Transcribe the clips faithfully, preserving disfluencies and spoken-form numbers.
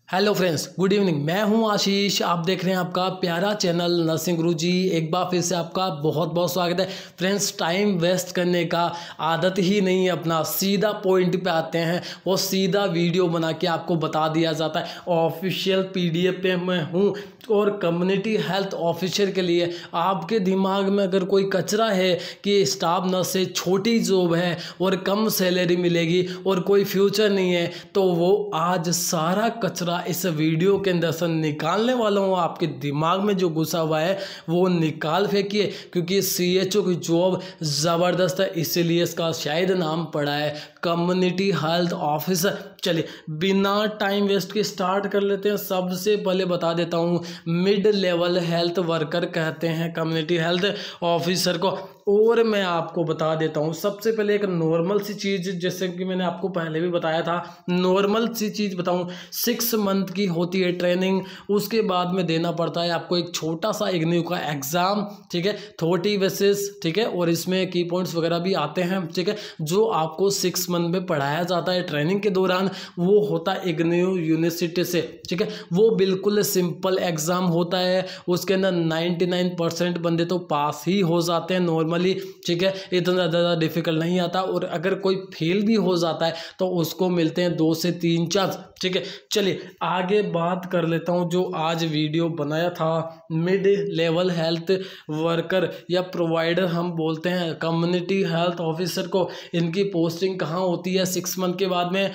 Hello friends, good evening. मैं हूं आशीष, आप देख रहे हैं आपका प्यारा चैनल नर्सिंग गुरुजी। एक बार फिर से आपका बहुत बहुत स्वागत है। फ्रेंड्स, टाइम वेस्ट करने का आदत ही नहीं है अपना, सीधा पॉइंट पे आते हैं। वो सीधा वीडियो बना के आपको बता दिया जाता है। ऑफिशियल पीडीएफ पे मैं हूँ और कम्युनिटी हेल्थ ऑफिसर के लिए आपके दिमाग में अगर कोई कचरा है कि स्टाफ नर्स से छोटी जॉब है और कम सैलरी मिलेगी और कोई फ्यूचर नहीं है, तो वो आज सारा कचरा इस वीडियो के अंदर से निकालने वाला हूँ। आपके दिमाग में जो घुसा हुआ है वो निकाल फेंकिए, क्योंकि सीएचओ की जॉब ज़बरदस्त है, इसीलिए इसका शायद नाम पड़ा है कम्युनिटी हेल्थ ऑफिसर। चलिए बिना टाइम वेस्ट के स्टार्ट कर लेते हैं। सबसे पहले बता देता हूँ, मिड लेवल हेल्थ वर्कर कहते हैं कम्युनिटी हेल्थ ऑफिसर को। और मैं आपको बता देता हूँ सबसे पहले एक नॉर्मल सी चीज़, जैसे कि मैंने आपको पहले भी बताया था, नॉर्मल सी चीज़ बताऊँ। सिक्स मंथ की होती है ट्रेनिंग, उसके बाद में देना पड़ता है आपको एक छोटा सा इग्नू का एग्ज़ाम, ठीक है, थर्टी बेसिस, ठीक है, और इसमें की पॉइंट्स वगैरह भी आते हैं, ठीक है, जो आपको सिक्स मंथ में पढ़ाया जाता है ट्रेनिंग के दौरान। वो होता है इग्नू यूनिवर्सिटी से, ठीक है। वो बिल्कुल सिंपल एग्ज़ाम होता है, उसके अंदर नाइन्टी नाइन परसेंट बंदे तो पास ही हो जाते हैं नॉर्मली, ठीक है, इतना ज़्यादा डिफिकल्ट नहीं आता। और अगर कोई फेल भी हो जाता है तो उसको मिलते हैं दो से तीन चांस, ठीक है। चलिए आगे बात कर लेता हूँ। जो आज वीडियो बनाया था, मिड लेवल हेल्थ वर्कर या प्रोवाइडर हम बोलते हैं कम्युनिटी हेल्थ ऑफिसर को, इनकी पोस्टिंग कहाँ होती है सिक्स मंथ के बाद में?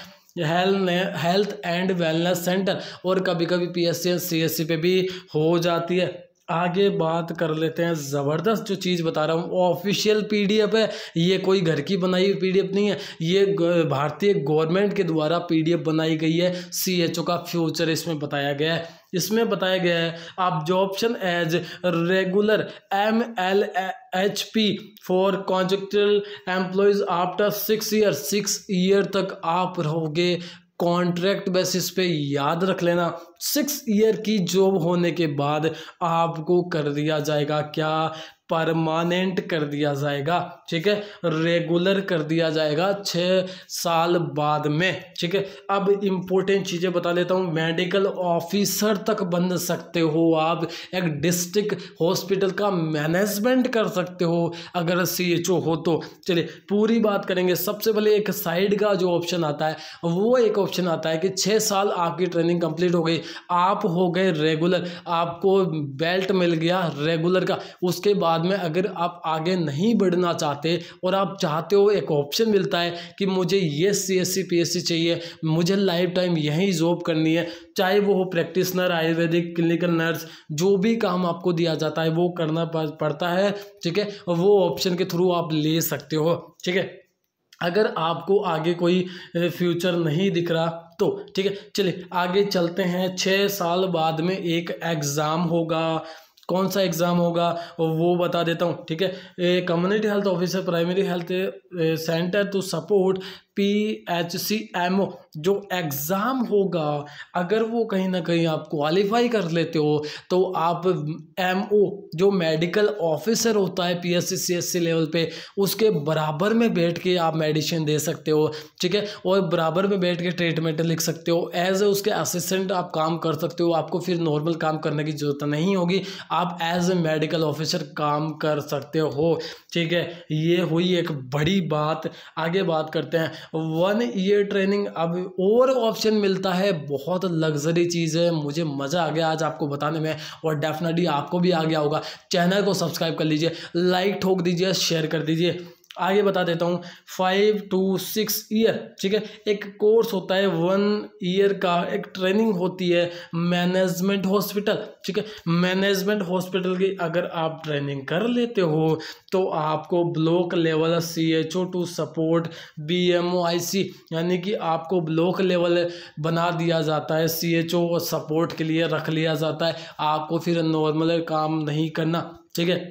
हेल्थ एंड वेलनेस सेंटर, और कभी कभी पीएससी एंड सीएससी पे भी हो जाती है। आगे बात कर लेते हैं। ज़बरदस्त जो चीज़ बता रहा हूँ ऑफिशियल पीडीएफ है, ये कोई घर की बनाई हुई पीडीएफ नहीं है, ये भारतीय गवर्नमेंट के द्वारा पीडीएफ बनाई गई है। सीएचओ का फ्यूचर इसमें बताया गया है। इसमें बताया गया है absorption as regular M L H P for contractual employees after six year six year तक आप रहोगे कॉन्ट्रैक्ट बेसिस पे। याद रख लेना, सिक्स ईयर की जॉब होने के बाद आपको कर दिया जाएगा क्या? परमानेंट कर दिया जाएगा, ठीक है, रेगुलर कर दिया जाएगा छः साल बाद में, ठीक है। अब इम्पोर्टेंट चीज़ें बता लेता हूँ। मेडिकल ऑफिसर तक बन सकते हो आप, एक डिस्ट्रिक्ट हॉस्पिटल का मैनेजमेंट कर सकते हो अगर सीएचओ हो तो। चलिए पूरी बात करेंगे। सबसे पहले एक साइड का जो ऑप्शन आता है, वो एक ऑप्शन आता है कि छः साल आपकी ट्रेनिंग कंप्लीट हो गई, आप हो गए रेगुलर, आपको बेल्ट मिल गया रेगुलर का। उसके बाद में अगर आप आगे नहीं बढ़ना चाहते और आप चाहते हो, एक ऑप्शन मिलता है कि मुझे ये सीएससी पीएससी चाहिए, मुझे लाइफ टाइम यहीं जॉब करनी है, चाहे वो हो प्रैक्टिशनर, आयुर्वेदिक, क्लिनिकल नर्स, जो भी काम आपको दिया जाता है वो करना पड़ता है, ठीक है। वो ऑप्शन के थ्रू आप ले सकते हो, ठीक है, अगर आपको आगे कोई फ्यूचर नहीं दिख रहा तो, ठीक है। चलिए आगे चलते हैं। छः साल बाद में एक एग्ज़ाम होगा। कौन सा एग्ज़ाम होगा वो बता देता हूँ, ठीक है। Community health officer primary health centre to support P H C M O, जो एग्ज़ाम होगा, अगर वो कहीं ना कहीं आप क्वालिफाई कर लेते हो तो आप एम ओ जो मेडिकल ऑफिसर होता है P S C C S C level पे, उसके बराबर में बैठ के आप मेडिसिन दे सकते हो, ठीक है, और बराबर में बैठ के ट्रीटमेंट लिख सकते हो। एज ए उसके असिस्टेंट आप काम कर सकते हो, आपको फिर नॉर्मल काम करने की ज़रूरत नहीं होगी, आप एज ए मेडिकल ऑफिसर काम कर सकते हो, ठीक है। ये हुई एक बड़ी बात। आगे बात करते हैं वन ईयर ट्रेनिंग। अब और ऑप्शन मिलता है, बहुत लग्जरी चीज़ है, मुझे मज़ा आ गया आज आपको बताने में और डेफिनेटली आपको भी आ गया होगा। चैनल को सब्सक्राइब कर लीजिए, लाइक ठोक दीजिए, शेयर कर दीजिए। आगे बता देता हूँ, फाइव टू सिक्स ईयर, ठीक है, एक कोर्स होता है वन ईयर का, एक ट्रेनिंग होती है मैनेजमेंट हॉस्पिटल, ठीक है। मैनेजमेंट हॉस्पिटल की अगर आप ट्रेनिंग कर लेते हो तो आपको block level CHO to support BMO IC, यानी कि आपको ब्लॉक लेवल बना दिया जाता है, सीएचओ सपोर्ट के लिए रख लिया जाता है, आपको फिर नॉर्मल काम नहीं करना, ठीक है।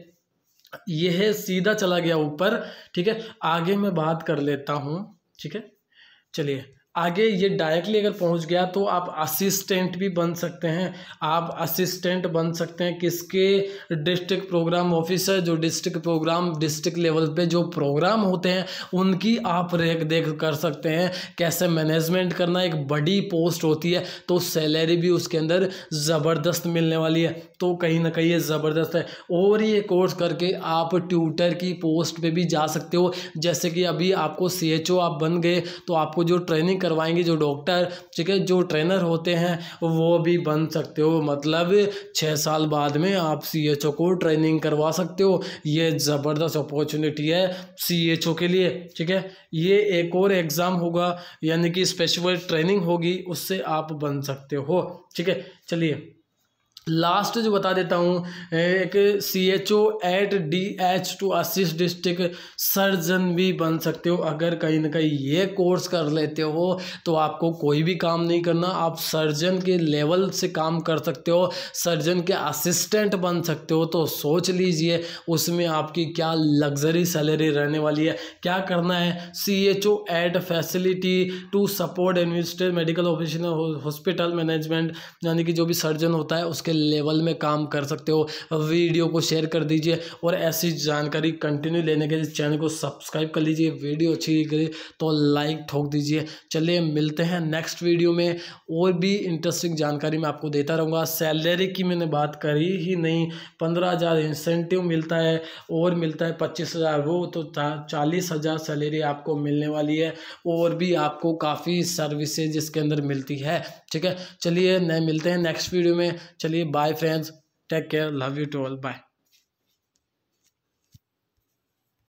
यह है सीधा चला गया ऊपर, ठीक है। आगे मैं बात कर लेता हूँ, ठीक है। चलिए आगे ये डायरेक्टली अगर पहुंच गया तो आप असिस्टेंट भी बन सकते हैं। आप असिस्टेंट बन सकते हैं किसके, डिस्ट्रिक्ट प्रोग्राम ऑफिसर, जो डिस्ट्रिक्ट प्रोग्राम डिस्ट्रिक्ट लेवल पे जो प्रोग्राम होते हैं उनकी आप रेख देख कर सकते हैं, कैसे मैनेजमेंट करना। एक बड़ी पोस्ट होती है तो सैलरी भी उसके अंदर ज़बरदस्त मिलने वाली है, तो कहीं ना कहीं ये ज़बरदस्त है। और ये कोर्स करके आप ट्यूटर की पोस्ट पे भी जा सकते हो। जैसे कि अभी आपको सी एच ओ आप बन गए तो आपको जो ट्रेनिंग करवाएंगे जो डॉक्टर, ठीक है, जो ट्रेनर होते हैं वो भी बन सकते हो। मतलब छः साल बाद में आप सी एच ओ को ट्रेनिंग करवा सकते हो। ये ज़बरदस्त अपॉर्चुनिटी है सी एच ओ के लिए, ठीक है। ये एक और एग्ज़ाम होगा, यानी कि स्पेशल ट्रेनिंग होगी, उससे आप बन सकते हो, ठीक है। चलिए लास्ट जो बता देता हूँ, एक C H O at D H to assist district surgeon भी बन सकते हो। अगर कहीं ना कहीं ये कोर्स कर लेते हो तो आपको कोई भी काम नहीं करना, आप सर्जन के लेवल से काम कर सकते हो, सर्जन के असिस्टेंट बन सकते हो। तो सोच लीजिए उसमें आपकी क्या लग्जरी सैलरी रहने वाली है। क्या करना है, C H O at facility to support administrate medical officer hospital management, यानी कि जो भी सर्जन होता है उसके लेवल में काम कर सकते हो। वीडियो को शेयर कर दीजिए और ऐसी जानकारी कंटिन्यू लेने के लिए चैनल को सब्सक्राइब कर लीजिए। वीडियो अच्छी लगी तो लाइक ठोक दीजिए। चलिए मिलते हैं नेक्स्ट वीडियो में, और भी इंटरेस्टिंग जानकारी मैं आपको देता रहूँगा। सैलरी की मैंने बात करी ही नहीं, पंद्रह हज़ार इंसेंटिव मिलता है और मिलता है पच्चीस हज़ार, वो तो चालीस हज़ार सैलरी आपको मिलने वाली है। और भी आपको काफ़ी सर्विसेज इसके अंदर मिलती है, ठीक है। चलिए नए मिलते हैं नेक्स्ट वीडियो में। चलिए bye friends, take care, love you to all, bye.